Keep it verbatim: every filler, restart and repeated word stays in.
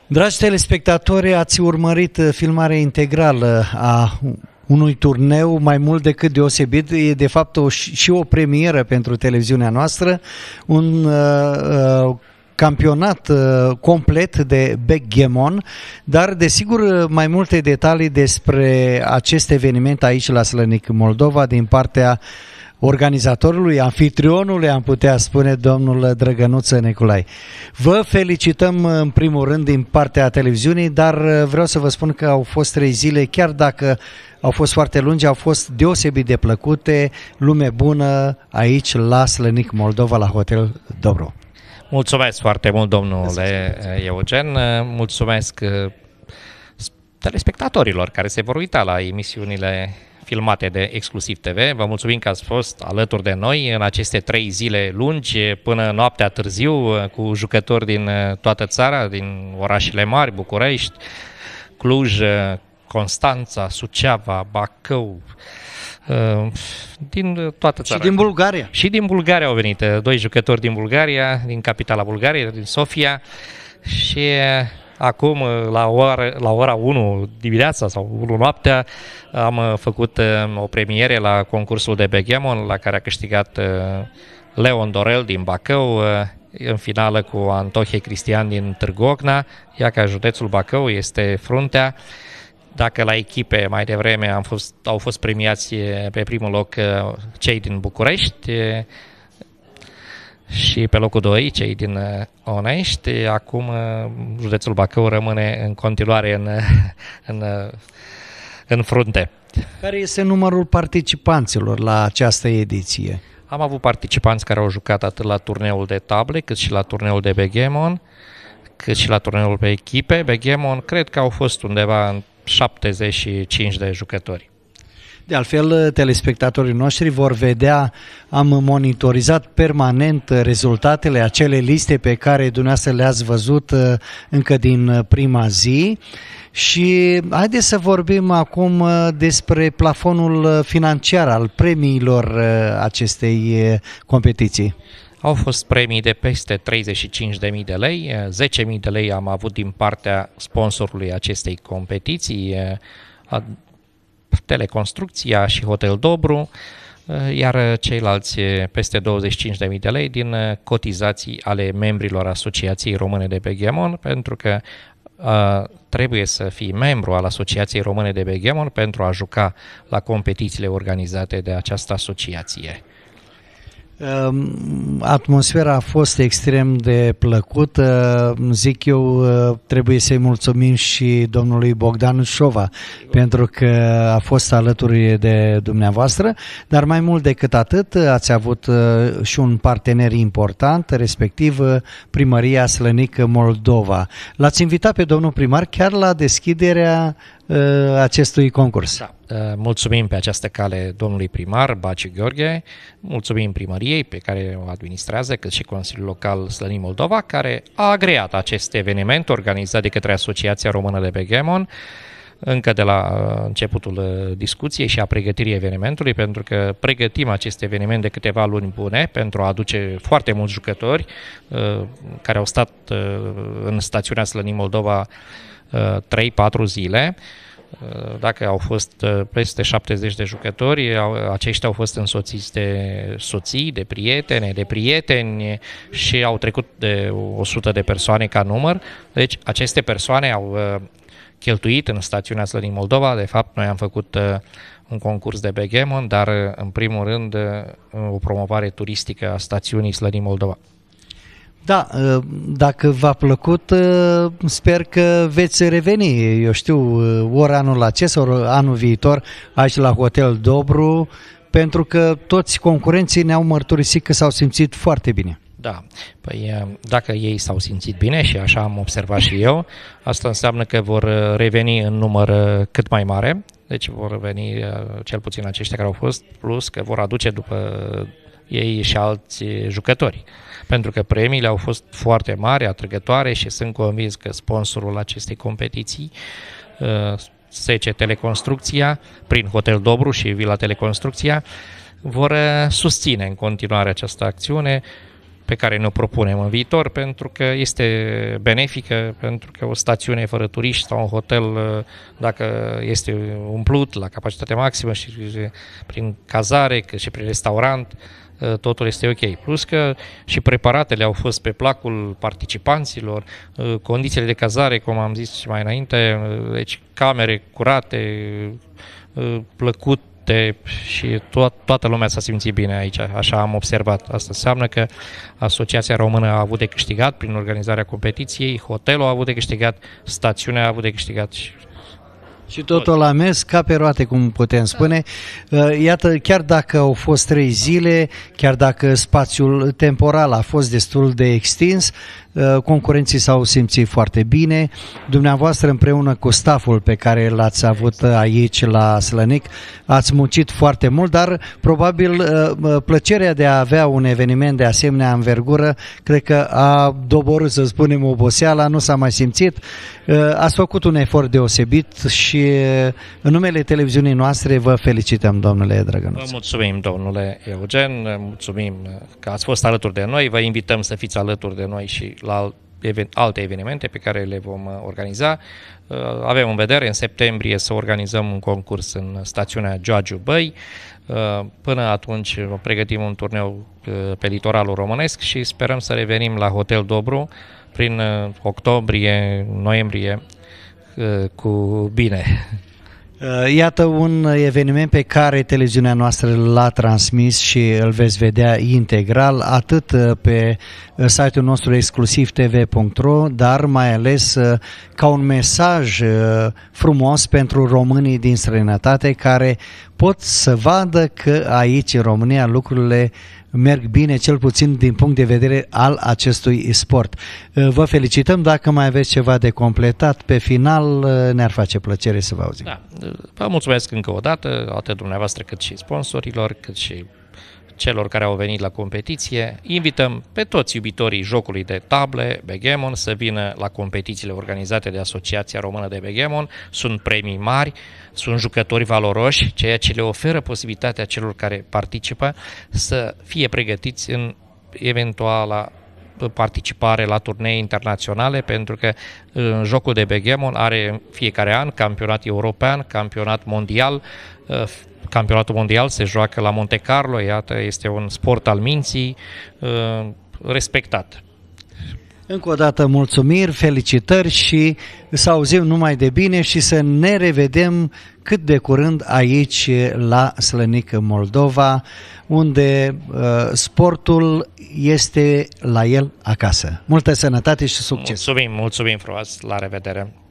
Dragi telespectatori, ați urmărit filmarea integrală a unui turneu mai mult decât deosebit. E de fapt o, și o premieră pentru televiziunea noastră, un uh, campionat uh, complet de backgammon, dar desigur mai multe detalii despre acest eveniment aici la Slănic, Moldova, din partea organizatorului, anfitrionului, am putea spune, domnul Drăgănuță Neculai. Vă felicităm în primul rând din partea televiziunii, dar vreau să vă spun că au fost trei zile, chiar dacă au fost foarte lungi, au fost deosebit de plăcute, lume bună aici la Slănic, Moldova, la Hotel Dobru. Mulțumesc foarte mult, domnule Eugen, mulțumesc telespectatorilor care se vor uita la emisiunile filmate de Exclusiv T V. Vă mulțumim că ați fost alături de noi în aceste trei zile lungi, până noaptea târziu, cu jucători din toată țara, din orașele mari, București, Cluj, Constanța, Suceava, Bacău, din toată țara. Și din Bulgaria. Și din Bulgaria au venit doi jucători din Bulgaria, din capitala Bulgariei, din Sofia, și acum, la ora, la ora unu dimineața sau unu noaptea, am făcut o premiere la concursul de backgammon, la care a câștigat Leon Dorel din Bacău, în finală cu Antohe Cristian din Târgu Ocna, iar ca județul Bacău este fruntea. Dacă la echipe mai devreme am fost, au fost premiați pe primul loc cei din București, și pe locul doi cei din Onești, acum județul Bacău rămâne în continuare în, în, în frunte. Care este numărul participanților la această ediție? Am avut participanți care au jucat atât la turneul de table, cât și la turneul de backgammon, cât și la turneul pe echipe. Backgammon cred că au fost undeva în șaptezeci și cinci de jucători. De altfel, telespectatorii noștri vor vedea, am monitorizat permanent rezultatele, acele liste pe care dumneavoastră le-ați văzut încă din prima zi. Și haideți să vorbim acum despre plafonul financiar al premiilor acestei competiții. Au fost premii de peste treizeci și cinci de mii de lei, zece mii de lei am avut din partea sponsorului acestei competiții, Teleconstrucția și Hotel Dobru, iar ceilalți peste douăzeci și cinci de mii de lei din cotizații ale membrilor Asociației Române de Backgammon, pentru că uh, trebuie să fii membru al Asociației Române de Backgammon pentru a juca la competițiile organizate de această asociație. Atmosfera a fost extrem de plăcută, zic eu, trebuie să-i mulțumim și domnului Bogdan Șova pentru că a fost alături de dumneavoastră, dar mai mult decât atât ați avut și un partener important, respectiv Primăria Slănic Moldova. L-ați invitat pe domnul primar chiar la deschiderea acestui concurs. Da. Mulțumim pe această cale domnului primar Baciu Gheorghe, mulțumim primăriei pe care o administrează, cât și Consiliul Local Slănic Moldova, care a agreat acest eveniment organizat de către Asociația Română de Backgammon încă de la începutul discuției și a pregătirii evenimentului, pentru că pregătim acest eveniment de câteva luni bune pentru a aduce foarte mulți jucători care au stat în stațiunea Slănic Moldova trei patru zile. Dacă au fost peste șaptezeci de jucători, aceștia au fost însoțiți de soții, de prietene, de prieteni și au trecut de o sută de persoane ca număr. Deci aceste persoane au cheltuit în stațiunea Slănic Moldova. De fapt, noi am făcut un concurs de backgammon, dar în primul rând o promovare turistică a stațiunii Slănic Moldova. Da, dacă v-a plăcut, sper că veți reveni, eu știu, ori anul acesta, ori anul viitor, aici la Hotel Dobru, pentru că toți concurenții ne-au mărturisit că s-au simțit foarte bine. Da, păi dacă ei s-au simțit bine și așa am observat și eu, asta înseamnă că vor reveni în număr cât mai mare, deci vor veni cel puțin aceștia care au fost, plus că vor aduce după ei și alți jucători. Pentru că premiile au fost foarte mari, atrăgătoare și sunt convins că sponsorul acestei competiții, S C Teleconstrucția, prin Hotel Dobru și Vila Teleconstrucția, vor susține în continuare această acțiune pe care ne-o propunem în viitor, pentru că este benefică, pentru că o stațiune fără turiști sau un hotel, dacă este umplut la capacitate maximă și prin cazare, cât și prin restaurant, totul este ok. Plus că și preparatele au fost pe placul participanților, condițiile de cazare, cum am zis mai înainte, deci camere curate, plăcut, și to- toată lumea s-a simțit bine aici, așa am observat. Asta înseamnă că Asociația Română a avut de câștigat prin organizarea competiției, hotelul a avut de câștigat, stațiunea a avut de câștigat. Și totul la mers ca pe roate, cum putem spune. Iată, chiar dacă au fost trei zile, chiar dacă spațiul temporal a fost destul de extins, concurenții s-au simțit foarte bine. Dumneavoastră, împreună cu stafful pe care l-ați avut aici la Slănic, ați muncit foarte mult, dar probabil plăcerea de a avea un eveniment de asemenea învergură, cred că a doborât, să spunem, oboseala, nu s-a mai simțit. Ați făcut un efort deosebit și în numele televiziunii noastre vă felicităm, domnule Drăgănuț. Vă mulțumim, domnule Eugen, mulțumim că ați fost alături de noi, vă invităm să fiți alături de noi și la alte evenimente pe care le vom organiza. Avem în vedere în septembrie să organizăm un concurs în stațiunea Giurgiu Băi. Până atunci pregătim un turneu pe litoralul românesc și sperăm să revenim la Hotel Dobru prin octombrie, noiembrie cu bine. Iată un eveniment pe care televiziunea noastră l-a transmis și îl veți vedea integral atât pe site-ul nostru exclusiv t v punct r o, dar mai ales ca un mesaj frumos pentru românii din străinătate care pot să vadă că aici în România lucrurile merg bine, cel puțin din punct de vedere al acestui sport. Vă felicităm, dacă mai aveți ceva de completat, pe final ne-ar face plăcere să vă auzim. Da, vă mulțumesc încă o dată, atât dumneavoastră cât și sponsorilor, cât și celor care au venit la competiție. Invităm pe toți iubitorii jocului de table, Backgammon, să vină la competițiile organizate de Asociația Română de Backgammon. Sunt premii mari, sunt jucători valoroși, ceea ce le oferă posibilitatea celor care participă să fie pregătiți în eventuala participare la turnee internaționale, pentru că în jocul de Backgammon are fiecare an campionat european, campionat mondial. Campionatul mondial se joacă la Monte Carlo, iată, este un sport al minții respectat. Încă o dată mulțumiri, felicitări și să auzim numai de bine și să ne revedem cât de curând aici la Slănic, Moldova, unde uh, sportul este la el acasă. Multă sănătate și succes! Mulțumim, mulțumim frumos, la revedere!